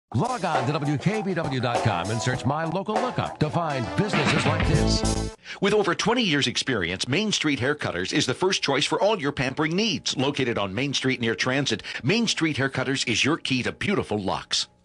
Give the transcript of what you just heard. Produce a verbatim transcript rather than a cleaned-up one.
Log on to W K B W dot com and search My Local Lookup to find businesses like this. With over twenty years experience, Main Street Haircutters is the first choice for all your pampering needs. Located on Main Street near Transit, Main Street Haircutters is your key to beautiful locks.